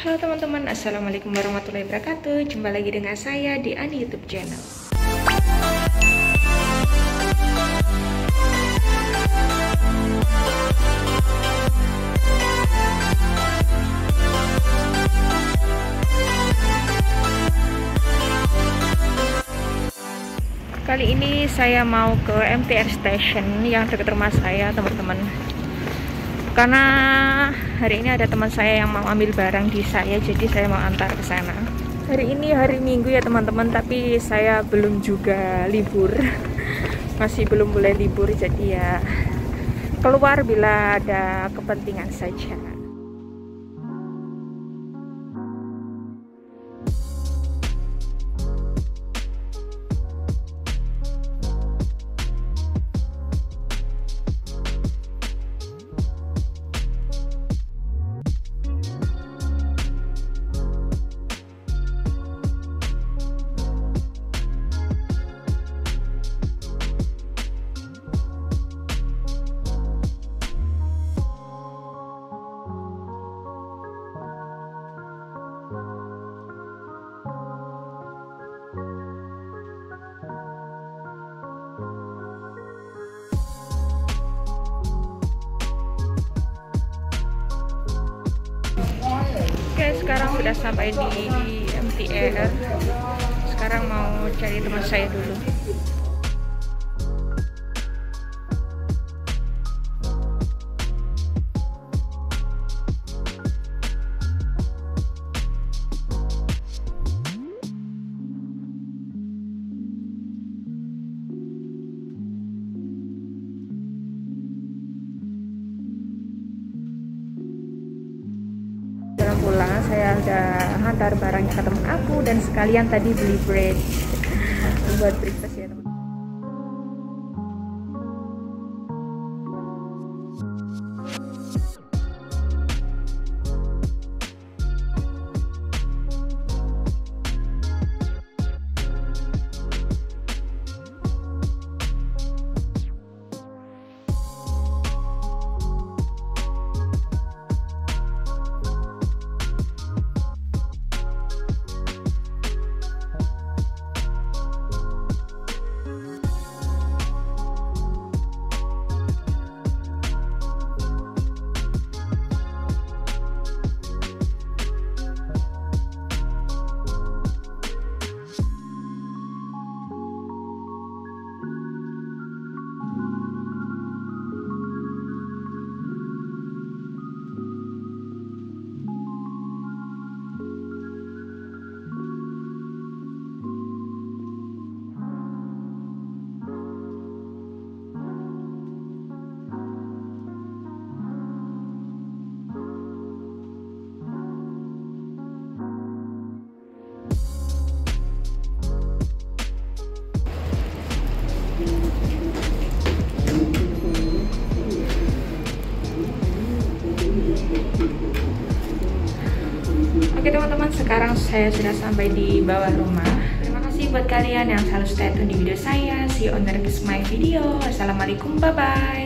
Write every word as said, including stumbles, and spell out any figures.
Halo teman-teman, assalamualaikum warahmatullahi wabarakatuh. Jumpa lagi dengan saya di Ani YouTube channel. Kali ini saya mau ke M T S Station yang dekat rumah saya, teman-teman. Karena hari ini ada teman saya yang mau ambil barang di saya, jadi saya mau antar ke sana. Hari ini hari Minggu ya teman-teman, tapi saya belum juga libur. Masih belum boleh libur, jadi ya keluar bila ada kepentingan saja. Oke, sekarang sudah sampai di M T S. Sekarang mau cari teman saya dulu. Pulang, saya udah hantar barangnya ke teman aku dan sekalian tadi beli bread buat breakfast ya teman. Oke teman-teman, sekarang saya sudah sampai di bawah rumah. Terima kasih buat kalian yang selalu stay tune di video saya. See you on the next my video. Assalamualaikum, bye bye.